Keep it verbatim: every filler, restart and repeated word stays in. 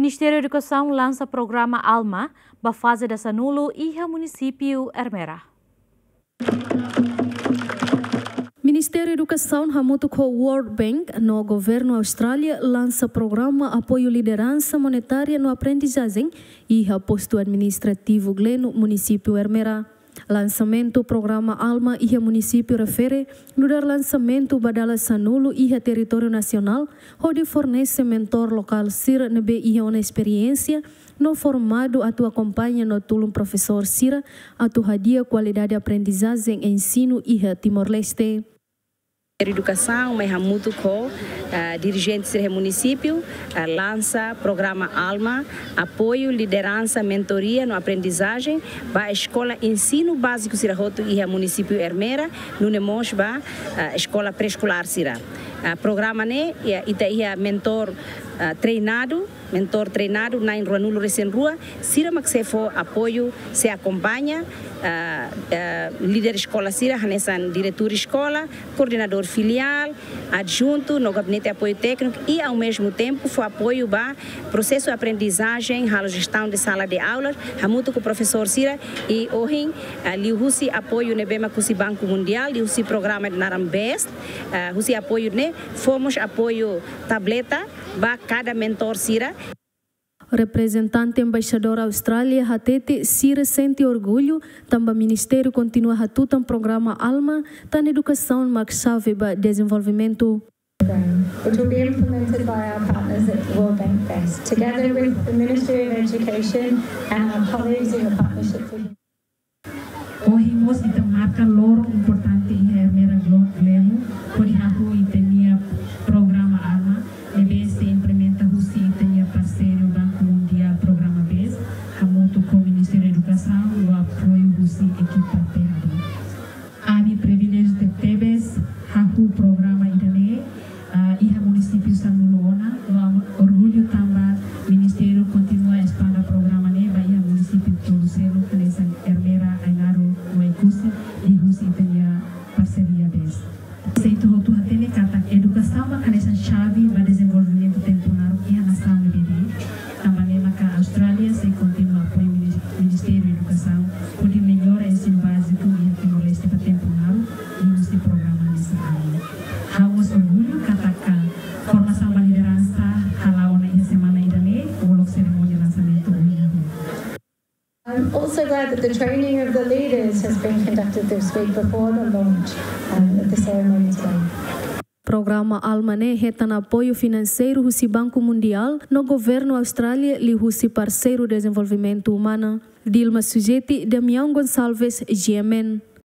Ministério da Educação lança programa ALMA, ba fase da Sanulo e a município Ermera. Ministério da Educação, junto com o World Bank, no governo Austrália, lança programa apoio liderança monetária no aprendizagem e o posto administrativo no município Ermera. Lançamento programa ALMA e o município refere no dar lançamento badala Sanulo e o território nacional, onde fornece mentor local Sira nebe e uma experiência no formado atu acompanha no tulum professor Sira atu hadia qualidade de aprendizagem ensino e Timor-Leste. Educação, mas muito com uh, dirigentes do município, uh, lança programa ALMA, apoio, liderança, mentoria no aprendizagem, para a escola ensino básico Sirahoto e a município Ermera, no Nemos, para a escola pré-escolar Sira. Uh, programa né, e tem mentor uh, treinado, mentor treinado na Ruanulo recém-rua, Sira Maxefo apoio, se acompanha, uh, uh, líder escola Sira, Hanessan, diretor escola, coordenador filial, adjunto no gabinete de apoio técnico e ao mesmo tempo foi apoio para processo de aprendizagem, a gestão de sala de aulas, muito com o professor Sira e hoje ali o apoio nebema com o Banco Mundial, e o programa de Narambest, o apoio né, fomos apoio tableta para cada mentor Sira. Representante embaixador Austrália, Hatete, Sira sente orgulho, também o Ministério continua a tutar programa ALMA, tá na educação, mas chave para desenvolvimento. Which will be implemented by our partners at the World Bank Best, together with the Ministry of Education and our colleagues in the partnership. Hoje nós kita marca loro importante em Ermera Glemo, por exemplo, itenia programa ALMA, e B S implementa o C itenia parceiro Banco Mundial programa B S, junto com o Ministério da Educação, o apoio do C equipa Terra. Há privilégio de T B S, o programa itenia e o município Sanulona, o orgulho também o Ministério continua a expandir o programa né, vai o município todo selo, nessa Ermera Ainaro no Ecusi e o C itenia parceria B S. Seito hotu hatene kata educação makanesa chave para desenvolvimento temporário e a nação de B D. Também maka Austrália se continua apoio Ministério da Educação por melhorar ensino básico e a Timor-Leste para temporário e esse programa nessa área. Hamos orgulho katakan formação para liderança halaona e semana idane o cerimônia lançamento hoje. I'm also glad that the training of the leaders has been conducted this week before the launch um, of the ceremony today. Programa ALMA né retan apoio financeiro do Banco Mundial no governo Austrália e o parceiro de desenvolvimento humano. Dilma Sujeti, Damião Gonçalves, G M N.